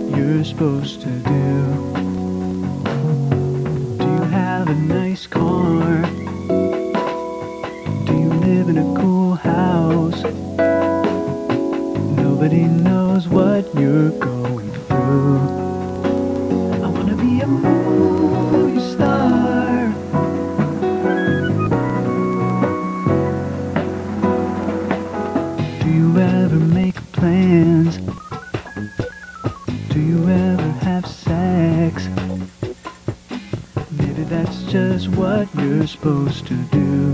you're supposed to do. Do you have a nice car? Do you live in a cool house? Nobody knows what you're going through. I wanna be a movie star. Do you ever make plans? Do you ever have sex? Maybe that's just what you're supposed to do.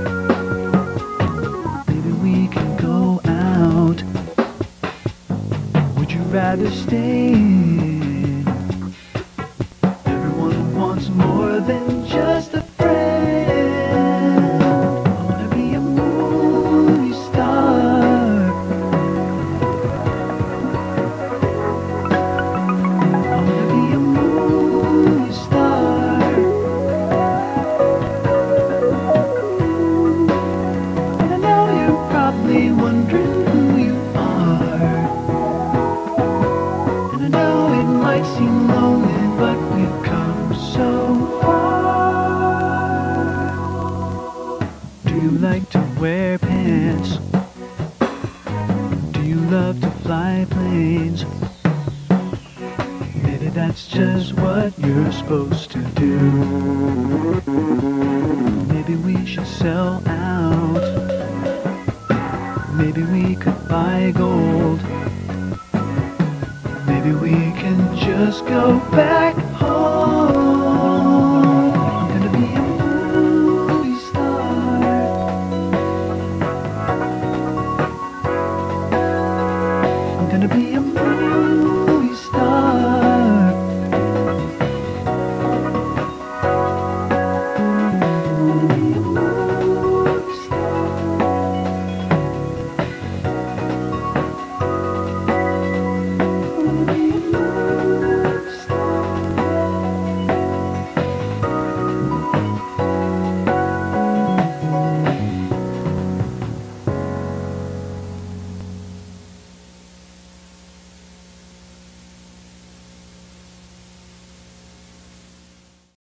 Maybe we can go out. Would you rather stay in? Everyone wants more than just a friend. I wanna be a movie star. I wanna be a movie star. And I know you're probably wondering who you are. And I know it might seem lonely, but we've come so far. Do you like to wear pants? Do you love to fly planes? Maybe that's just what you're supposed to do. Maybe we should sell out. Maybe we could buy gold. Maybe we can just go back home.